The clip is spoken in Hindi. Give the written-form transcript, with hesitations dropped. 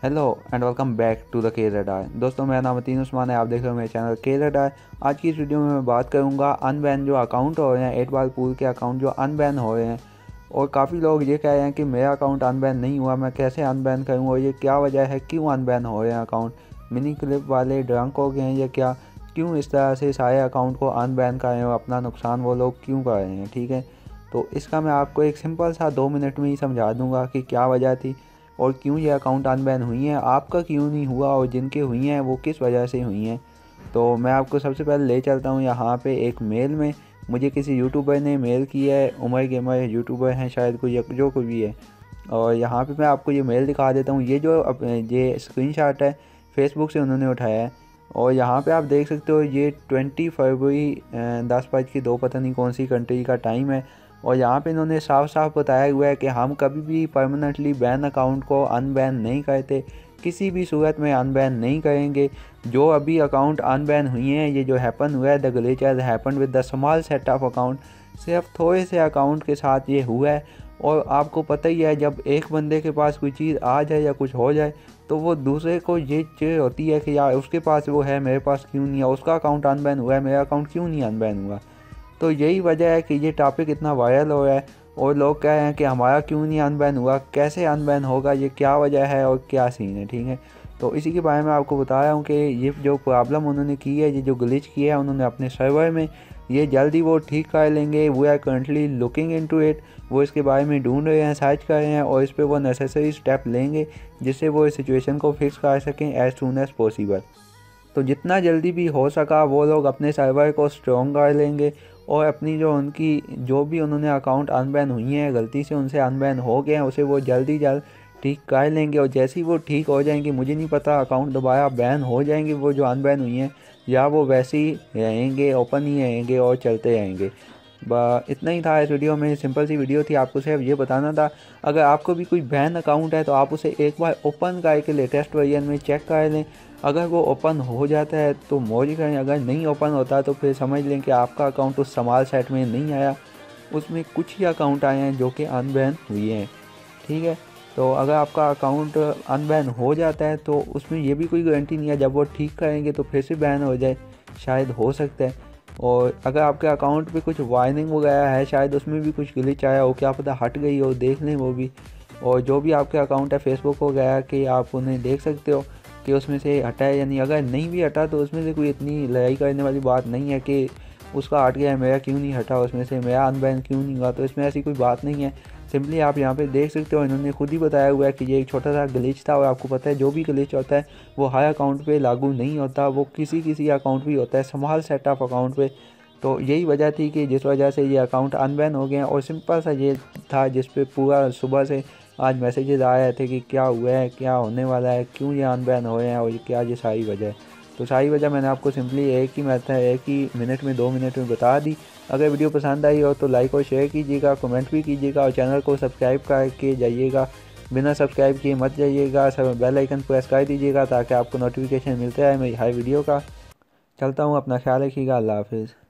Hello and welcome back to the K red eye. दोस्तों, मेरा नाम अतीन उस्मान है। आप देख रहे हो मेरे चैनल के रेड आई। आज की इस वीडियो में मैं बात करूंगा अनबैन जो अकाउंट हो रहे हैं, 8 बॉल पूल के अकाउंट जो अनबैन हो रहे हैं। और काफ़ी लोग ये कह रहे हैं कि मेरा अकाउंट अनबैन नहीं हुआ, मैं कैसे अनबैन करूँ और ये क्या वजह है, क्यों अनबैन हो रहे हैं अकाउंट। मिनी क्लिप वाले ड्रंक हो गए हैं या क्या, क्यों इस तरह से सारे अकाउंट को अनबैन कर रहे हैं और अपना नुकसान वो लोग क्यों कर रहे हैं। ठीक है, तो इसका मैं आपको एक सिंपल सा 2 मिनट में ही समझा दूँगा कि क्या वजह थी और क्यों ये अकाउंट अनबैन हुई हैं, आपका क्यों नहीं हुआ और जिनके हुई हैं वो किस वजह से हुई हैं। तो मैं आपको सबसे पहले ले चलता हूँ यहाँ पे एक मेल में। मुझे किसी यूट्यूबर ने मेल किया है, उमर गेमर यूट्यूबर हैं शायद, कोई जो कोई भी है। और यहाँ पे मैं आपको ये मेल दिखा देता हूँ। ये स्क्रीनशॉट है, फेसबुक से उन्होंने उठाया है। और यहाँ पे आप देख सकते हो ये 20 फरवरी 10:02 पता नहीं कौन सी कंट्री का टाइम है। और यहाँ पे इन्होंने साफ साफ बताया हुआ है कि हम कभी भी परमानेंटली बैन अकाउंट को अनबैन नहीं करते, किसी भी सूरत में अनबैन नहीं करेंगे। जो अभी अकाउंट अनबैन हुई हैं, ये जो हैपन हुआ है, the glitch has happen with the small set of account, सिर्फ थोड़े से अकाउंट के साथ ये हुआ है। और आपको पता ही है, जब एक बंदे के पास कोई चीज़ आ जाए या कुछ हो जाए तो वो दूसरे को ये चीज़ होती है कि यार उसके पास वो है, मेरे पास क्यों नहीं है, उसका अकाउंट अनबैन हुआ है, मेरा अकाउंट क्यों नहीं अनबैन हुआ। तो यही वजह है कि ये टॉपिक इतना वायरल हो रहा है और लोग कह रहे हैं कि हमारा क्यों नहीं अनबैन हुआ, कैसे अनबैन होगा, ये क्या वजह है और क्या सीन है। ठीक है, तो इसी के बारे में आपको बता रहा हूँ कि ये जो प्रॉब्लम उन्होंने की है, ये जो ग्लिच किया है उन्होंने अपने सर्वर में, ये जल्दी वो ठीक कर लेंगे। We are currently looking into it. वो इसके बारे में ढूंढ रहे हैं, सर्च कर रहे हैं और इस पर वो नेसेसरी स्टेप लेंगे जिससे वो इस सिचुएशन को फिक्स कर सकें एज सून एज़ पॉसिबल। तो जितना जल्दी भी हो सका वो लोग अपने सर्वर को स्ट्रॉन्ग कर लेंगे और अपनी जो भी उन्होंने अकाउंट अनबैन हुई हैं, गलती से उनसे अनबैन हो गए हैं, उसे वो जल्दी जल्द ठीक कर लेंगे। और जैसे ही वो ठीक हो जाएंगे, मुझे नहीं पता अकाउंट दोबारा बैन हो जाएंगे वो जो अनबैन हुई हैं, या वो वैसे ही रहेंगे, ओपन ही रहेंगे और चलते रहेंगे। इतना ही था इस वीडियो में, सिंपल सी वीडियो थी, आपको सिर्फ ये बताना था। अगर आपको भी कोई बैन अकाउंट है तो आप उसे एक बार ओपन करके लेटेस्ट वर्जन में चेक कर लें। अगर वो ओपन हो जाता है तो मौज करें, अगर नहीं ओपन होता तो फिर समझ लें कि आपका अकाउंट उस स्मॉल सेट में नहीं आया, उसमें कुछ ही अकाउंट आए हैं जो कि अनबैन हुए हैं। ठीक है, तो अगर आपका अकाउंट अनबैन हो जाता है तो उसमें ये भी कोई गारंटी नहीं है जब वो ठीक करेंगे तो फिर से बैन हो जाए, शायद हो सकता है। और अगर आपके अकाउंट पे कुछ वार्निंग वगैरह है, शायद उसमें भी कुछ ग्लिच आया हो, क्या पता हट गई हो, देख लें वो भी। और जो भी आपके अकाउंट है फेसबुक वगैरह के, आप उन्हें देख सकते हो कि उसमें से हटा है या नहीं। अगर नहीं भी हटा तो उसमें से कोई इतनी लड़ाई करने वाली बात नहीं है कि उसका हट गया है, मेरा क्यों नहीं हटा, उसमें से मेरा अनबैन क्यों नहीं हुआ। तो इसमें ऐसी कोई बात नहीं है। सिंपली आप यहाँ पे देख सकते हो, इन्होंने खुद ही बताया हुआ है कि ये एक छोटा सा ग्लिच था। और आपको पता है जो भी ग्लिच होता है वो हर अकाउंट पे लागू नहीं होता, वो किसी अकाउंट पे होता है, स्मॉल सेट ऑफ अकाउंट पे। तो यही वजह थी कि जिस वजह से ये अकाउंट अनबैन हो गए हैं। और सिंपल सा ये था जिस पे पूरा सुबह से आज मैसेजेस आ रहे थे कि क्या हुआ है, क्या होने वाला है, क्यों ये अनबैन हो रहे हैं और क्या ये सारी वजह है। तो सारी वजह मैंने आपको सिंपली एक ही मिनट में 2 मिनट में बता दी। अगर वीडियो पसंद आई हो तो लाइक और शेयर कीजिएगा, कमेंट भी कीजिएगा और चैनल को सब्सक्राइब करके जाइएगा। बिना सब्सक्राइब किए मत जाइएगा, सब बेल आइकन प्रेस कर दीजिएगा ताकि आपको नोटिफिकेशन मिलता है मेरी हर वीडियो का। चलता हूँ, अपना ख्याल रखिएगा, अल्लाह हाफिज़।